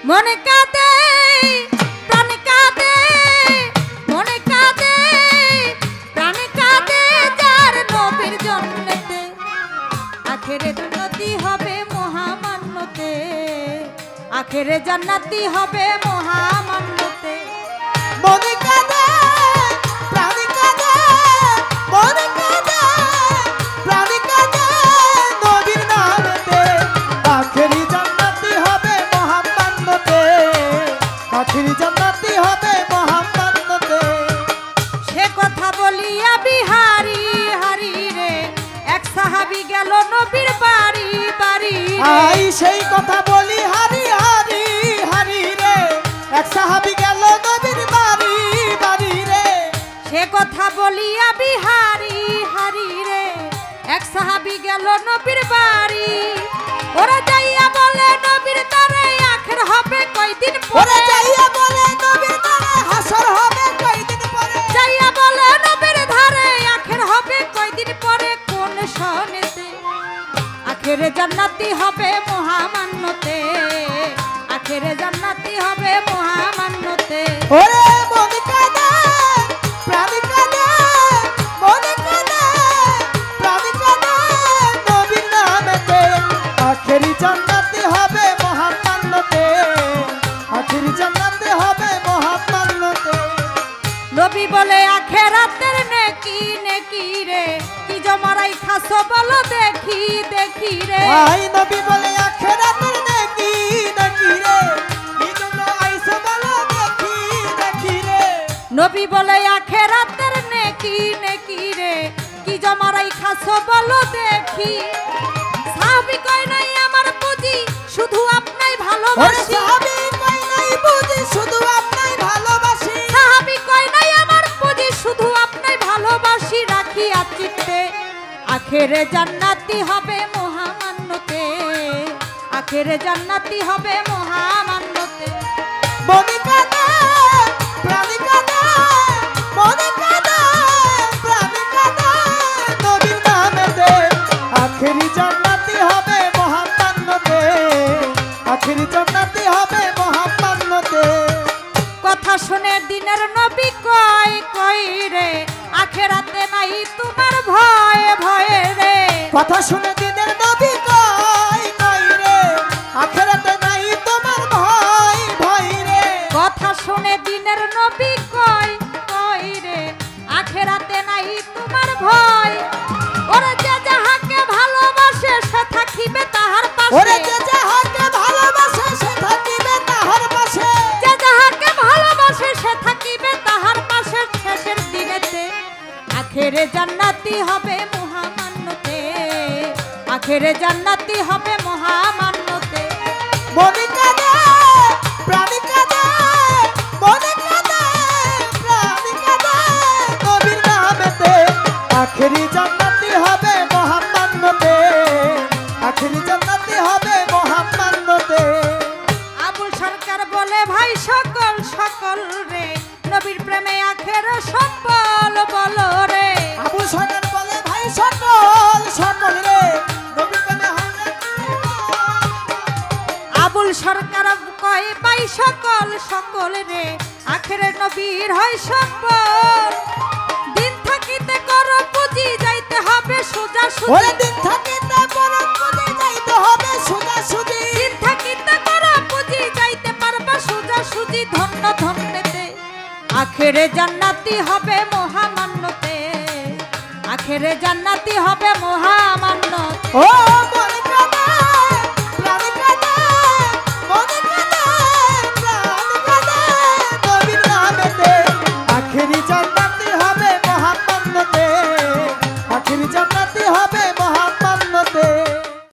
মনে কাঁদে প্রাণ কাঁদে, মনে কাঁদে প্রাণ কাঁদে, যার নবীর জন্নতে আখেরে জান্নাতি হবে মহামান্যতে, আখেরে জান্নাতি হবে মহামান্যতে। মনে কাঁদে প্রাণ কাঁদে, মনে কাঁদে প্রাণ কাঁদে, নবীর নামেতে আখেরি জান্নাতি হবে মহামান্যতে, আখেরি জান্নাতি হবে মহামান্যতে। সে কথা বলিয়া বিহারি হারি রে, এক সাহাবী গেল নবীর বাড়ি বাড়ি আই সেই কথা বলি হারি হারি হারি রে, এক সাহাবী গেল নবীর বাড়ি বাড়ি রে। সে কথা বলিয়া বিহারি হারি রে, এক সাহাবী গেল নবীর বাড়ি। ওরা যাইয়া বলে নবীর দ্বারে আখের হবে কয়দিন ওরে পরে, যাইয়া বলে নবীর দ্বারে হাসর হবে কয়দিন পরে, যাইয়া বলে নবীর ধারে আখের হবে কয়দিন পরে। কোন সনেতে আখেরে জান্নাতি হবে মহামান্যতে, আখেরে জান্নাতি হবে মহামান্যতে। ওরে মনে কাঁদে প্রাণ কাঁদে, মনে কাঁদে প্রাণ কাঁদে, নবীর নামেতে আখেরি জান্নাতি হবে মহামান্যতে, আখেরি জান্নাতি হবে মহামান্যতে। নবী বলে আখেরাতের নেকি নেকি রে, কি জমারাই খাসো বলো দেখি দেখি রে। আই নবী বলে আখেরাতের নেকি নেকি রে, কি জন্য আইছো বলো দেখি দেখি রে। নবী বলে আখেরাতের নেকি নেকি রে, কি জমারাই খাসো বলো দেখি। সাহাবী কয় নাই আমার পুঁজি শুধু আপনাই ওরে ভালোবাসি, সাহাবী কই নাই বুঝি শুধু আপনাই ভালোবাসি, সাহাবী কয় নাই আমার পুঁজি শুধু আপনাই ভালোবাসি। রাখি চিত্তে আখেরে জান্নাতি হবে মহামান্যতে, আখেরে জান্নাতি হবে মহামান্যতে। মনে কাঁদে প্রাণ কাঁদে, মনে কাঁদে প্রাণ কাঁদে, নবীর নামেতে আখেরি জান্নাতি হবে মহামান্যতে, আখেরি জান্নাতি হবে মহামান্যতে। কথা শুনে দিনের নবী কয় কয় রে, আখেরাতে নাই তোমার ভয়ে ভয়ে রে। কথা শুনে দিনের নবী কই কই রে, আখেরাতে নাই তোমার ভয় ভয় রে। কথা শুনে দিনের নবী কয় কয় রে, আখেরাতে নাই তোমার ভয়। ওরে যে যাহাকে ভালোবাসে সে থাকিবে তাহার ওরে পাশে, যে যাহাকে ভালোবাসে সে থাকিবে তাহার পাশে, যে যাহাকে ভালোবাসে সে থাকিবে তাহার পাশে। শেষের দিনেতে আখেরে জান্নাতি হবে মহামান্যতে, আখেরে জান্নাতি হবে মহামান্যতে। মনে কাঁদে প্রাণ কাঁদে, মনে কাঁদে প্রাণ কাঁদে, নবীর নামেতে আখেরি জান্নাতি হবে মহামান্যতে, আখেরি জান্নাতি হবে মহামান্যতে। আবুল সরকার বলে ভাই সকল সকল রে, নবীর প্রেমে আখের সম্বল বলো রে। আবু সরকার বলে ভাই সকল সকল রে, নবীর প্রেমে হবে। আবুল সরকার কয় ভাই সকল সকল রে, আখেরে নবীর হয় সম্বল। দিন থাকিতে করো পুঁজি যাইতে হবে সোজা ওরে সুজি, দিন থাকিতে বড় পুঁজি যাইতে হবে সোজা সুজি, দিন থাকিতে করো পুঁজি যাইতে পারবা সোজা সুজি। ধন্য ধন্যতে আখেরে জান্নাতি হবে মহামান্যতে, আখেরে জান্নাতি হবে মহামান্য। ও